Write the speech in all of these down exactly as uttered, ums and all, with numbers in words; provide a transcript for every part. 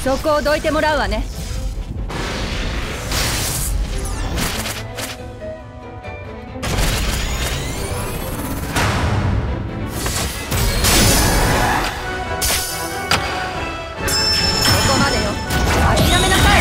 そこをどいてもらうわね。ここまでよ。諦めなさい。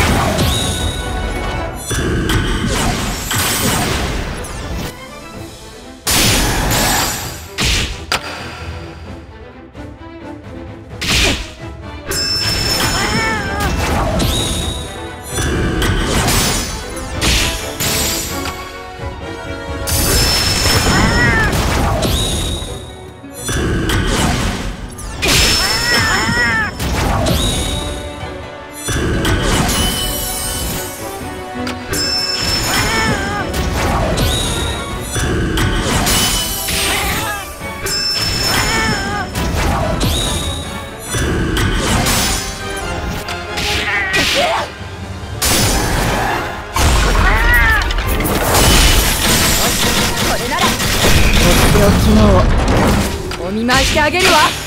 これならとっておきのをお見舞いしてあげるわ。